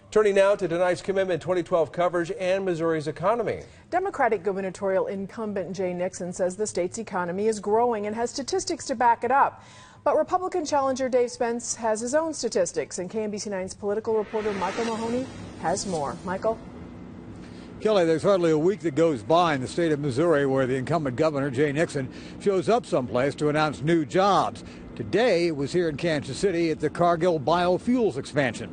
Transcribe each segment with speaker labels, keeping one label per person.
Speaker 1: Turning now to tonight's Commitment 2012 coverage and Missouri's economy.
Speaker 2: Democratic gubernatorial incumbent Jay Nixon says the state's economy is growing and has statistics to back it up. But Republican challenger Dave Spence has his own statistics, and KMBC 9's political reporter Michael Mahoney has more. Michael?
Speaker 3: Kelly, there's hardly a week that goes by in the state of Missouri where the incumbent governor, Jay Nixon, shows up someplace to announce new jobs. Today, it was here in Kansas City at the Cargill biofuels expansion.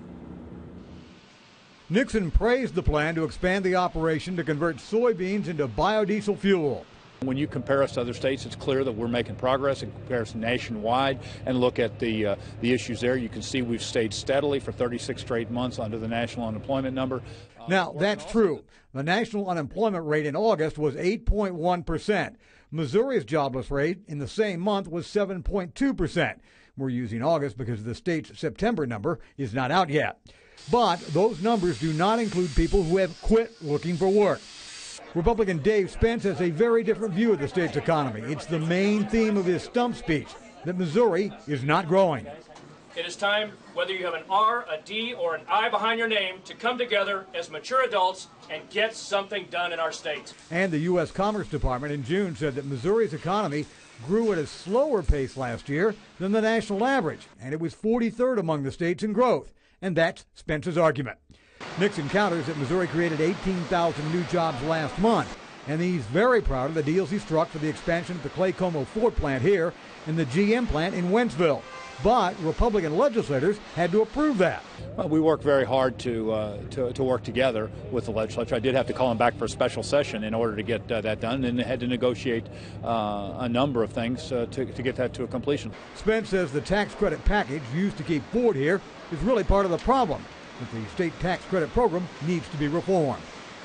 Speaker 3: Nixon praised the plan to expand the operation to convert soybeans into biodiesel fuel.
Speaker 4: When you compare us to other states, it's clear that we're making progress in comparison nationwide, and look at the issues there. You can see we've stayed steadily for 36 straight months under the national unemployment number.
Speaker 3: Now, that's true. The national unemployment rate in August was 8.1%. Missouri's jobless rate in the same month was 7.2%. We're using August because the state's September number is not out yet. But those numbers do not include people who have quit looking for work. Republican Dave Spence has a very different view of the state's economy. It's the main theme of his stump speech, that Missouri is not growing.
Speaker 5: It is time, whether you have an R, a D, or an I behind your name, to come together as mature adults and get something done in our state.
Speaker 3: And the U.S. Commerce Department in June said that Missouri's economy grew at a slower pace last year than the national average, and it was 43rd among the states in growth. And that's Spence's argument. Nixon counters that Missouri created 18,000 new jobs last month, and he's very proud of the deals he struck for the expansion of the Clay-Como Ford plant here and the GM plant in Wentzville. But Republican legislators had to approve that.
Speaker 4: Well, we worked very hard to work together with the legislature. I did have to call them back for a special session in order to get that done, and had to negotiate a number of things to get that to a completion.
Speaker 3: Spence says the tax credit package used to keep Ford here is really part of the problem, that the state tax credit program needs to be reformed.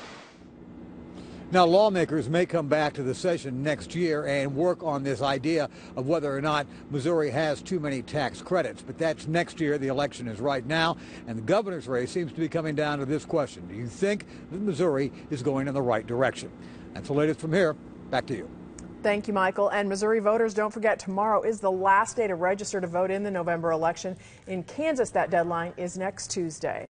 Speaker 3: Now, lawmakers may come back to the session next year and work on this idea of whether or not Missouri has too many tax credits. But that's next year. The election is right now, and the governor's race seems to be coming down to this question. Do you think that Missouri is going in the right direction? That's the latest from here. Back to you.
Speaker 2: Thank you, Michael. And Missouri voters, don't forget, tomorrow is the last day to register to vote in the November election. In Kansas, that deadline is next Tuesday.